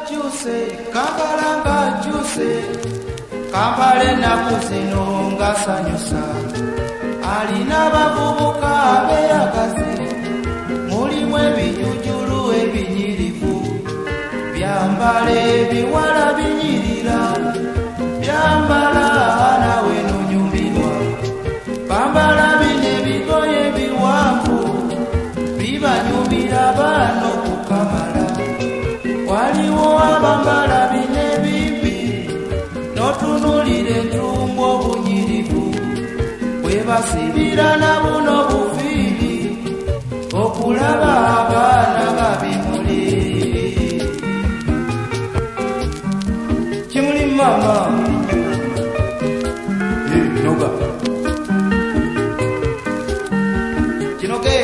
juse kambalanga juse kambale nakuzino ngasanyusa alina bavubuka abeyagazi mulimu ebinyujulu ebinyirivu byambale biwala binyirira byambala nawe nonyumirwa bambala bine bigoye biwanvu bibanyumira bano kukamala waliwo abambala bine bibi notunulire entumbu obunyirivu bwebasibira na buno buviiri okulaba abaana babimuli kimuli mama noga kinoge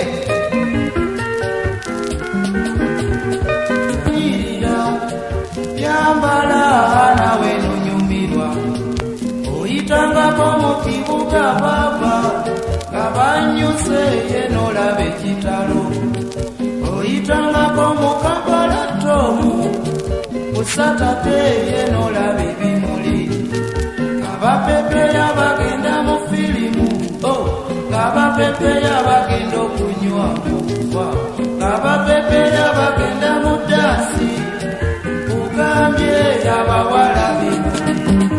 byambala nawe nonyumirwa oyitangako mu kibuga baba nga banyuse yenolaba ekitalo oyitangako mu kabalatomu kusatate yenolaba ebimuli abapepeya bagenda mu firimu abapepeya bagenda okunywa kufa abapepeya bagenda mu dansi ugambye abawala bimuli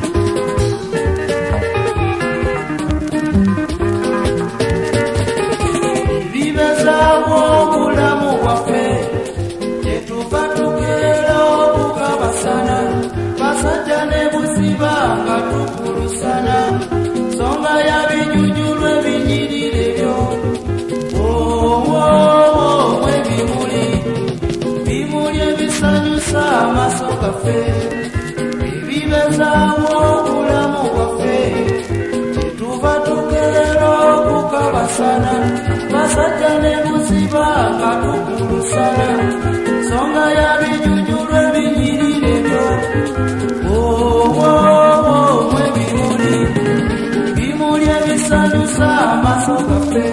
bibezaawo obulamu bwaffe kyetuva tukeera okukabasana basajja ne buziba nga tukulusana nsonga ya binyujulu ebinyirira ebyo ebimuli bimuli ebisanyusa amaaso gaffe ebibezaawo obulamu bwaffe kyetuva tukeera okukabasana basajja ne buziba nga tukulusana nsonga ya binyujulu ebinyirira ebyo ebimuli bimuli ebisanyusa amaaso gaffe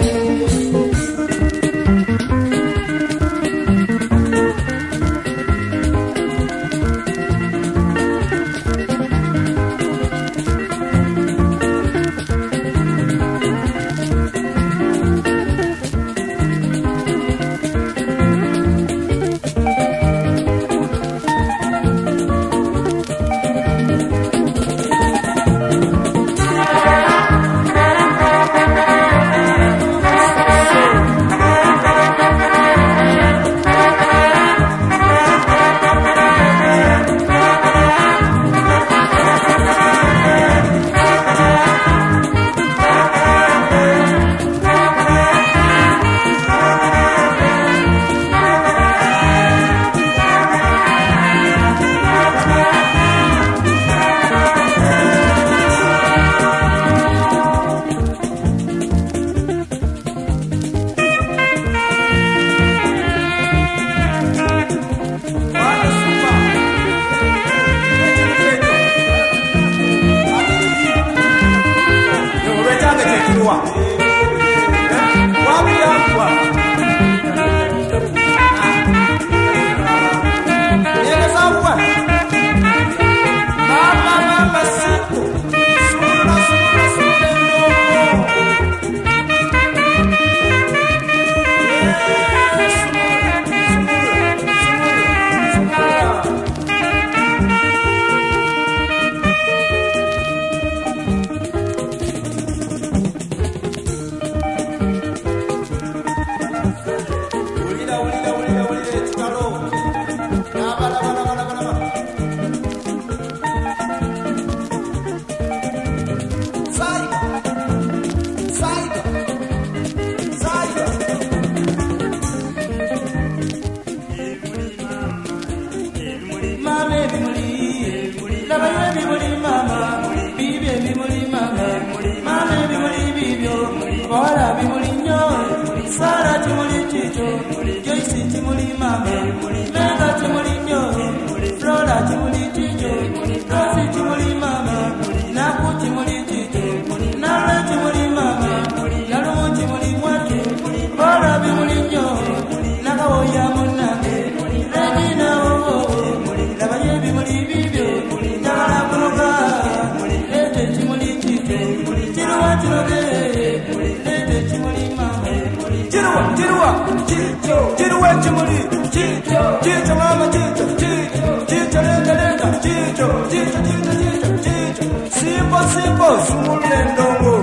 chicho mama chicho chicho lenga lenga chicho chicho chicho chicho chicho simpo simpo sumule ndongo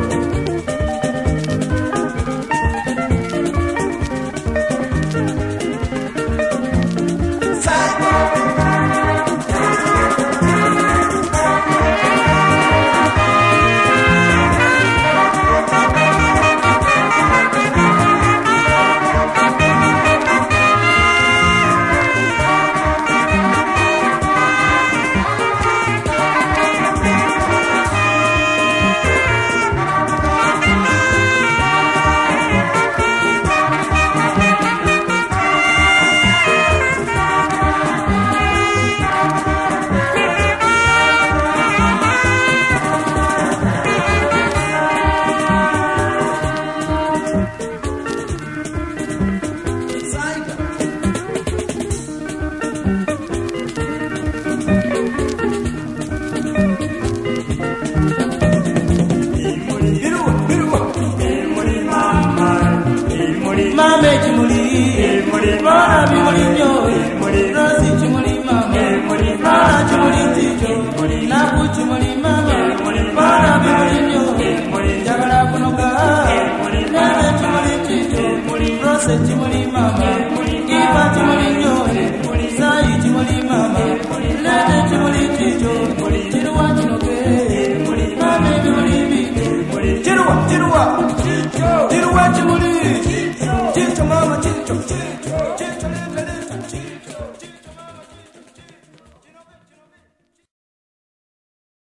Mame chimuli, mama chimuli nyoy, rosi chimuli mama, mama chimuli chicho, naku chimuli.